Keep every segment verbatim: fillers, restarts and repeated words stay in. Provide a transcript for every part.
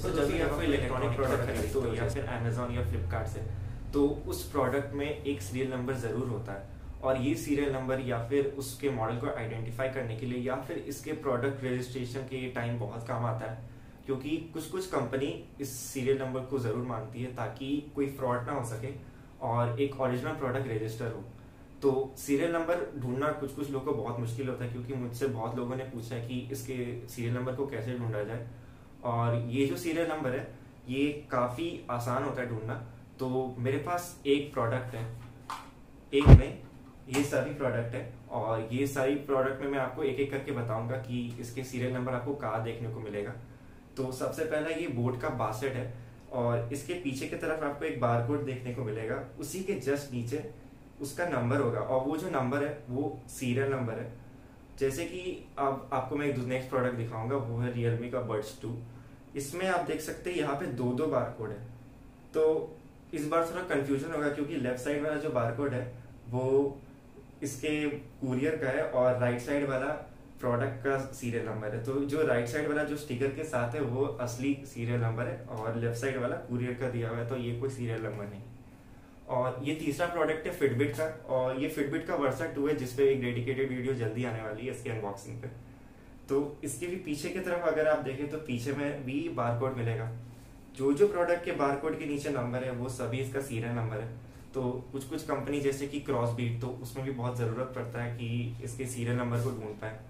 दोस्तों जब भी आप कोई इलेक्ट्रॉनिक प्रोडक्ट खरीदते हो या फिर अमेजोन या फ्लिपकार्ट से, तो उस प्रोडक्ट में एक सीरियल नंबर ज़रूर होता है, और ये सीरियल नंबर या फिर उसके मॉडल को आइडेंटिफाई करने के लिए या फिर इसके प्रोडक्ट रजिस्ट्रेशन के टाइम बहुत काम आता है, क्योंकि कुछ कुछ कंपनी इस सीरियल नंबर को ज़रूर मांगती है ताकि कोई फ्रॉड ना हो सके और एक ओरिजिनल प्रोडक्ट रजिस्टर हो। तो सीरियल नंबर ढूंढना कुछ कुछ लोगों को बहुत मुश्किल होता है, क्योंकि मुझसे बहुत लोगों ने पूछा है कि इसके सीरियल नंबर को कैसे ढूंढा जाए। और ये जो सीरियल नंबर है ये काफ़ी आसान होता है ढूंढना। तो मेरे पास एक प्रोडक्ट है, एक में ये सारी प्रोडक्ट है, और ये सारी प्रोडक्ट में मैं आपको एक एक करके बताऊंगा कि इसके सीरियल नंबर आपको कहाँ देखने को मिलेगा। तो सबसे पहला ये बोट का बासेट है, और इसके पीछे की तरफ आपको एक बारकोड देखने को मिलेगा, उसी के जस्ट नीचे उसका नंबर होगा, और वो जो नंबर है वो सीरियल नंबर है। जैसे कि अब आपको मैं एक नेक्स्ट प्रोडक्ट दिखाऊंगा, वो है रियलमी का बड्स टू। इसमें आप देख सकते हैं यहाँ पे दो दो बारकोड है। तो इस बार थोड़ा कंफ्यूजन होगा, क्योंकि लेफ्ट साइड वाला जो बारकोड है वो इसके कुरियर का है, और राइट साइड वाला प्रोडक्ट का सीरियल नंबर है। तो जो राइट साइड वाला जो स्टिकर के साथ है वो असली सीरियल नंबर है, और लेफ्ट साइड वाला कुरियर का दिया हुआ है, तो ये कोई सीरियल नंबर नहीं। और ये तीसरा प्रोडक्ट है फिटबिट का, और ये फिटबिट का वर्सा टू है, जिसपे एक डेडिकेटेड वीडियो जल्दी आने वाली है इसकी अनबॉक्सिंग पे। तो इसके भी पीछे की तरफ अगर आप देखें तो पीछे में भी बारकोड मिलेगा। जो जो प्रोडक्ट के बारकोड के नीचे नंबर है वो सभी इसका सीरियल नंबर है। तो कुछ कुछ कंपनी जैसे कि क्रॉस बीट, तो उसमें भी बहुत ज़रूरत पड़ता है कि इसके सीरियल नंबर को ढूंढ पाए।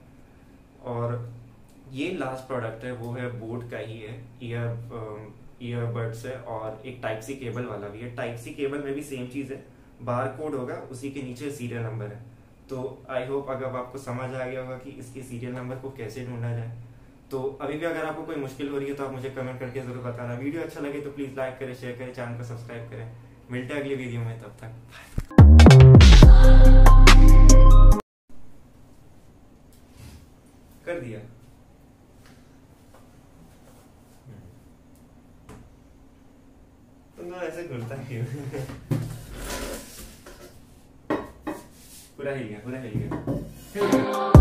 और ये लास्ट प्रोडक्ट है वो है बोट का ही है, ईयर ईयरबड्स है, और एक टाइप सी केबल वाला भी है। टाइप सी केबल में भी सेम चीज़ है, बार कोड होगा, उसी के नीचे सीरियल नंबर है। तो आई होप अगर आपको समझ आ गया होगा कि इसके सीरियल नंबर को कैसे ढूंढा जाए। तो अभी भी अगर आपको कोई मुश्किल हो रही है तो आप मुझे कमेंट करके जरूर बताना। वीडियो अच्छा लगे तो प्लीज़ लाइक करें, शेयर करें, चैनल को सब्सक्राइब करें। मिलते हैं अगली वीडियो में, तब तक कर दिया। तो ऐसे घुलता क्यों? पूरा हिल गया, पूरा हिल गया।